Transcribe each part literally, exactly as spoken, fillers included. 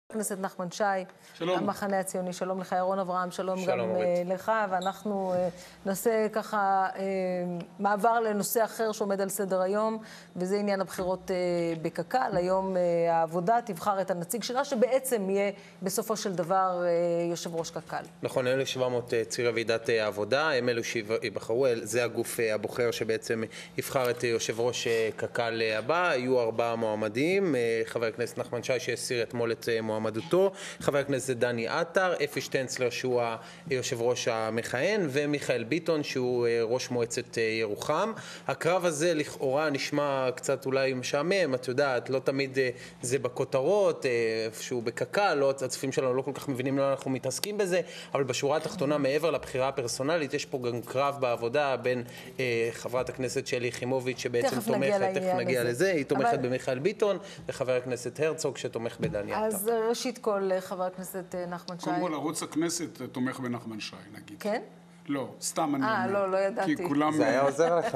הכנסת נחמן שי, שלום. המחנה הציוני, שלום לך ירון אברהם, שלום, שלום גם אורית. לך, ואנחנו נעשה ככה מעבר לנושא אחר שעומד על סדר היום, וזה עניין הבחירות בקק"ל. היום העבודה תבחר את הנציג שלה, שבעצם יהיה בסופו של דבר יושב ראש קק"ל. נכון, אלף שבע מאות צירי ועידת העבודה, הם אלו שיבחרו, זה הגוף הבוחר שבעצם יבחר את יושב ראש קק"ל הבא. היו ארבעה מועמדים, חבר הכנסת נחמן שי שהסיר אתמול את מועמדותו, חבר הכנסת דני עטר, אפי שטנצלר שהוא היושב ראש המכהן, ומיכאל ביטון שהוא ראש מועצת ירוחם. הקרב הזה לכאורה נשמע קצת אולי משעמם, את יודעת, לא תמיד זה בכותרות, שהוא בקק"ל, לא, הצופים שלנו לא כל כך מבינים למה אנחנו מתעסקים בזה, אבל בשורה התחתונה מעבר לבחירה הפרסונלית, יש פה גם קרב בעבודה בין אה, חברת הכנסת שלי יחימוביץ' שבעצם תומכת, תכף נגיע לזה, היא תומכת אבל... במיכאל ביטון, וחבר הכנסת הרצוג שתומך בדני עטר. אז ראשית כל, חבר הכנסת נחמן שי. קודם כל, ערוץ הכנסת תומך בנחמן שי, נגיד. כן? לא, סתם אני אומר. אה, לא, לא ידעתי. כי כולם... זה היה עוזר לך.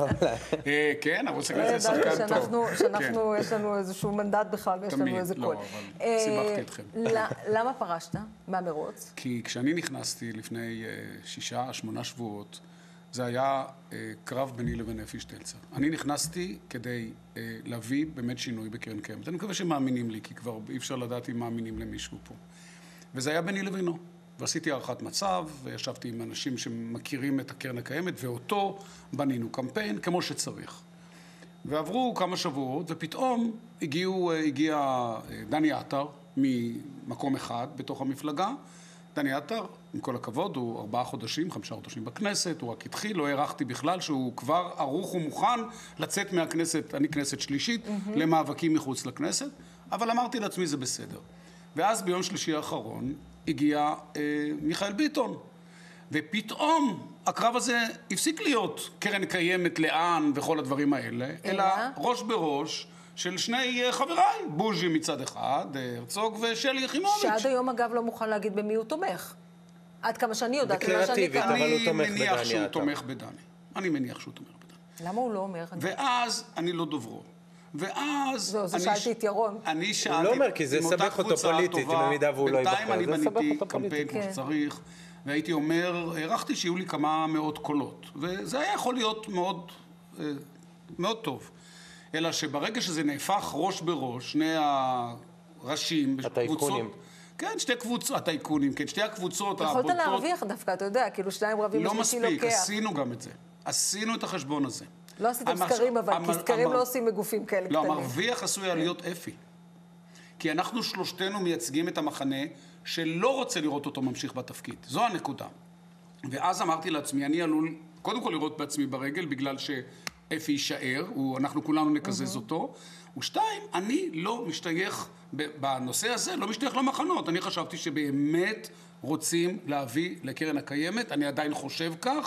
כן, ערוץ הכנסת שחקן טוב. שאנחנו, יש לנו איזשהו מנדט בכלל, ויש לנו איזה קול. תמיד, לא, אבל סיבכתי אתכם. למה פרשת מהמרוץ? כי כשאני נכנסתי לפני שישה, שמונה שבועות, זה היה קרב ביני לבין אפי שטנצלר. אני נכנסתי כדי להביא באמת שינוי בקרן קיימת. אני מקווה שמאמינים לי, כי כבר אי אפשר לדעת אם מאמינים למישהו פה. וזה היה ביני לבינו. ועשיתי הערכת מצב, וישבתי עם אנשים שמכירים את הקרן הקיימת, ואותו בנינו קמפיין כמו שצריך. ועברו כמה שבועות, ופתאום הגיעו, הגיע דני עטר ממקום אחד בתוך המפלגה. דני עטר, עם כל הכבוד, הוא ארבעה חודשים, חמישה חודשים בכנסת, הוא רק התחיל, לא הערכתי בכלל שהוא כבר ערוך ומוכן לצאת מהכנסת, אני כנסת שלישית, mm-hmm. למאבקים מחוץ לכנסת, אבל אמרתי לעצמי זה בסדר. ואז ביום שלישי האחרון הגיע אה, מיכאל ביטון, ופתאום הקרב הזה הפסיק להיות קרן קיימת לאן וכל הדברים האלה, אלא, אלא ראש בראש של שני חבריי, בוז'י מצד אחד, הרצוג ושלי יחימוביץ'. שעד היום אגב לא מוכן להגיד במי הוא תומך. עד כמה שאני יודעת, דקלרטיבית, אבל הוא תומך בדני. אני מניח שהוא עטר. תומך בדני. אני מניח שהוא תומך בדני. למה הוא לא אומר? ואז אני לא דוברו. ואז... זהו, זה שאלתי את ירון. אני שאלתי... הוא לא אומר, כי זה סבך אותו פוליטית, במידה והוא לא יבחר. בינתיים אני בניתי קמפיין כמו שצריך, והייתי אומר, הערכתי שיהיו לי כמה מאות קולות. וזה היה יכול להיות מאוד, מאוד טוב. אלא שברגע שזה נהפך ראש בראש, שני הראשים, הטייקונים. כן, שתי קבוצות, הטייקונים, כן, שתי הקבוצות יכולת להרוויח דווקא, אתה יודע, כאילו שניים רבים לא השלישי לוקח. מספיק, עשינו גם את זה. עשינו את החשבון הזה. לא עשיתם סקרים, אבל, כי סקרים לא עושים מגופים כאלה קטנים. לא, המרוויח עשוי להיות אפי. כי אנחנו שלושתנו מייצגים את המחנה שלא רוצה לראות אותו ממשיך בתפקיד. זו הנקודה. ואז אמרתי לעצמי, אני עלול קודם כל לראות בעצמי ברגל, בגלל שאפי יישאר, אנחנו כולנו נקזז אותו. ושתיים, אני לא משתייך, בנושא הזה, לא משתייך למחנות. אני חשבתי שבאמת רוצים להביא לקרן הקיימת, אני עדיין חושב כך,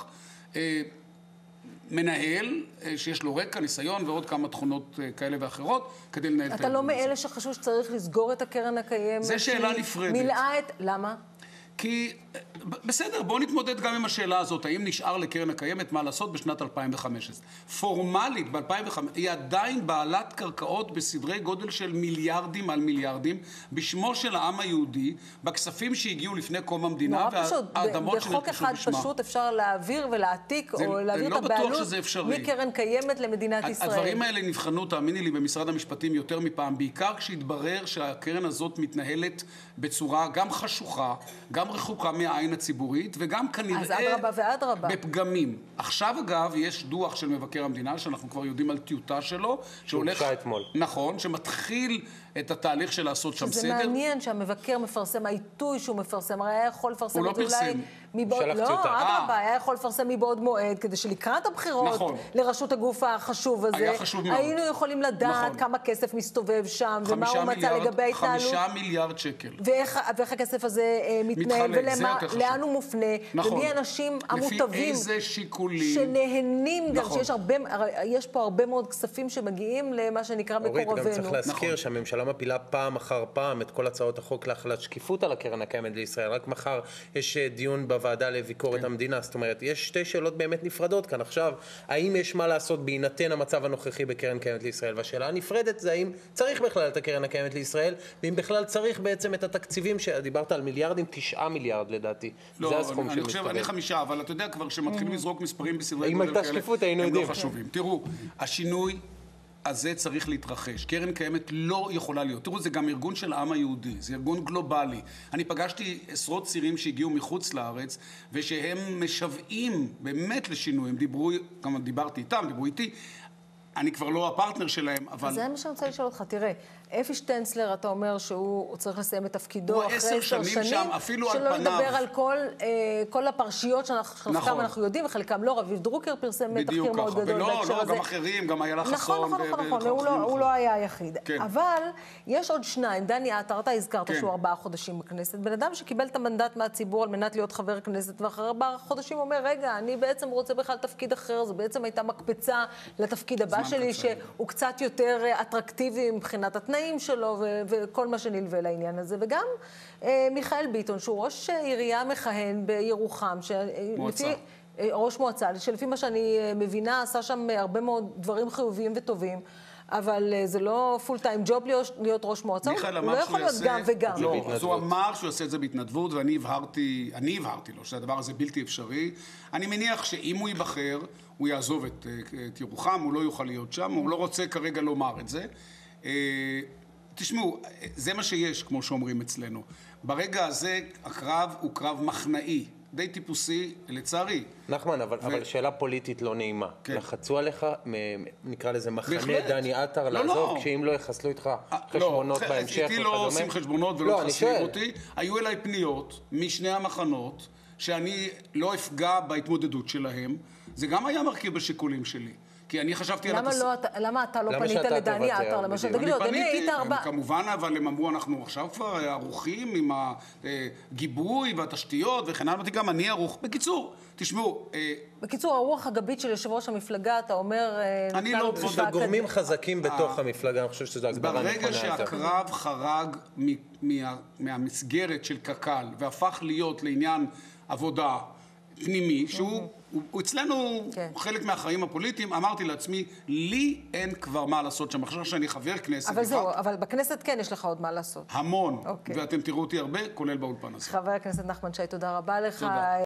מנהל שיש לו רקע, ניסיון ועוד כמה תכונות כאלה ואחרות, כדי לנהל את אתה לא מאלה שחשוב שצריך לסגור את הקרן הקיימת? זה שאלה נפרדת. מילאה את... למה? כי, בסדר, בואו נתמודד גם עם השאלה הזאת, האם נשאר לקרן הקיימת מה לעשות בשנת אלפיים וחמש עשרה. פורמלית, ב-אלפיים וחמש עשרה, היא עדיין בעלת קרקעות בסדרי גודל של מיליארדים על מיליארדים, בשמו של העם היהודי, בכספים שהגיעו לפני קום המדינה, והאדמות שנרכשו בשמה. בחוק אחד פשוט אפשר להעביר ולהעתיק, או להעביר את הבעלות מקרן קיימת למדינת ישראל. הדברים האלה נבחנו, תאמיני לי, במשרד המשפטים יותר מפעם, בעיקר כשהתברר שהקרן הזאת מתנהלת בצורה גם חשוכה, גם רחוקה מהעין הציבורית, וגם כנראה... אז אדרבה ואדרבה. בפגמים. עכשיו, אגב, יש דוח של מבקר המדינה, שאנחנו כבר יודעים על טיוטה שלו, שהולך... שהוגשה אתמול. נכון, שמתחיל את התהליך של לעשות שם סדר. שזה מעניין שהמבקר מפרסם, העיתוי שהוא מפרסם, הרי היה יכול לפרסם הוא את זה לא פרסם. מבעוד... שלח לא, טיוטה. אדרבה, היה יכול לפרסם מבעוד מועד, כדי שלקראת הבחירות, נכון. לרשות הגוף החשוב הזה, היה חשוב מאוד. היינו יכולים לדעת נכון. כמה כסף מסתובב שם, ומה הוא מצא מיליארד, לגבי ההתנהלות. חמישה מיליארד שקל. ואיך, ואיך הכסף הזה מתנהל, ולאן הוא מופנה, נכון. ומי האנשים המוטבים, לפי איזה שיקולים, שנהנים גם, נכון. שיש הרבה, יש פה הרבה מאוד כספים שמגיעים למה שנקרא מקורבנו. אורית, גם צריך להזכיר נכון. שהממשלה מפילה פעם אחר פעם את כל הצעות החוק להחלת שקיפות על הקרן הקיימת לישראל. רק מחר יש דיון בוועדה לביקורת המדינה. זאת אומרת, יש שתי שאלות באמת נפרדות כאן. עכשיו, האם יש מה לעשות בהינתן המצב הנוכחי בקרן קיימת לישראל? והשאלה הנפרדת זה האם צריך בכלל את הקרן הקיימת לישראל, ואם בכלל צריך בעצם את התקציבים שדיברת על מיליארדים, תשעה מיליארד לדעתי. לא, זה הסכום אני חושב, אני חמישה, אבל אתה יודע כבר שמתחילים לזרוק מספרים בסדרי אם הייתה שקיפות, היינו הם לא יודעים. חשובים. תראו, השינוי הזה צריך להתרחש. קרן קיימת לא יכולה להיות. תראו, זה גם ארגון של העם היהודי, זה ארגון גלובלי. אני פגשתי עשרות צעירים שהגיעו מחוץ לארץ, ושהם משוועים באמת לשינוי. הם דיברו, גם דיברתי איתם, דיברו איתי. אני כבר לא הפרטנר שלהם, אבל... אז זה מה שאני רוצה לשאול אותך. תראה, אפי שטנצלר, אתה אומר שהוא צריך לסיים את תפקידו אחרי עשר שנים, שם, אפילו על שלא פניו. לדבר על כל, אה, כל הפרשיות שחלקם נכון. אנחנו יודעים, וחלקם לא. רביב דרוקר פרסם תחקיר בדיוק מאוד ככה, גדול ולא, בהקשר לא, הזה. גם אחרים, גם איילה חסון. נכון, נכון, נכון, נכון, הוא, לא, הוא לא היה היחיד. כן. אבל יש עוד שניים, דני עטר, אתה הזכרת כן. שהוא ארבעה חודשים בכנסת, בן אדם שקיבל את המנדט מהציבור על מנת להיות חבר כנסת, ואחרי ארבעה חודשים אומר, רגע, אני בעצם רוצה בכלל תפקיד אחר, זו בעצם הייתה מקפצה לתפקיד הבא שלי, קצר. שהוא קצת יותר אטרקטיבי מבחינת התנאים שלו, ו- וכל מה שנלווה לעניין הזה. וגם אה, מיכאל ביטון, שהוא ראש עירייה מכהן בירוחם, מועצה. שלפי... ראש מועצה, שלפי מה שאני מבינה, עשה שם הרבה מאוד דברים חיוביים וטובים, אבל זה לא פול טיים ג'וב להיות ראש מועצה, הוא לא יכול להיות גם וגם. לא, אז הוא אמר שהוא יעשה את זה בהתנדבות, ואני הבהרתי, אני הבהרתי לו שהדבר הזה בלתי אפשרי. אני מניח שאם הוא ייבחר, הוא יעזוב את, את ירוחם, הוא לא יוכל להיות שם, הוא לא רוצה כרגע לומר את זה. תשמעו, זה מה שיש, כמו שאומרים אצלנו. ברגע הזה, הקרב הוא קרב מחנאי. די טיפוסי, לצערי. נחמן, אבל, ו... אבל שאלה פוליטית לא נעימה. כן. לחצו עליך, נקרא לזה מחנה דני עטר, לא, לעזוב, לא. כשאם לא יחסלו איתך חשבונות לא, בהמשך איתי לא עושים חשבונות ולא לא, חסלים אותי. היו אליי פניות משני המחנות, שאני לא אפגע בהתמודדות שלהם. זה גם היה מרכיב בשיקולים שלי. כי אני חשבתי למה על... התס... לא, למה אתה לא למה פנית לדני תוותר, עטר? למשל, אני תגיד לו, דני, פניתי, היית ארבע... כמובן, אבל הם אמרו, אנחנו עכשיו כבר ערוכים עם הגיבוי והתשתיות וכן הלאה, גם אני ערוך. בקיצור, תשמעו... בקיצור, הרוח הגבית של יושב ראש המפלגה, אתה אומר... אני לא... זה גורמים חזקים בתוך המפלגה, אני חושב שזו הגדרה נכונה. ברגע שהקרב חרג מהמסגרת של קק"ל והפך להיות לעניין עבודה פנימי, שהוא... הוא אצלנו כן. חלק מהחיים הפוליטיים, אמרתי לעצמי, לי אין כבר מה לעשות שם, עכשיו שאני חבר כנסת. אבל זהו, אבל בכנסת כן יש לך עוד מה לעשות. המון, אוקיי. ואתם תראו אותי הרבה, כולל באולפן הזה. חבר הכנסת נחמן שי, תודה רבה לך. תודה.